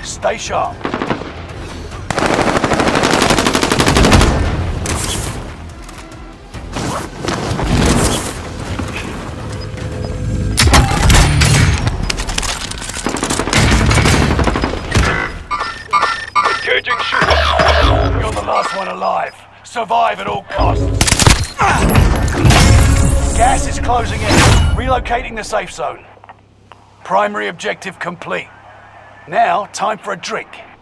Stay sharp. Engaging shooter. You're the last one alive. Survive at all costs. Gas is closing in. Relocating the safe zone. Primary objective complete. Now, time for a drink.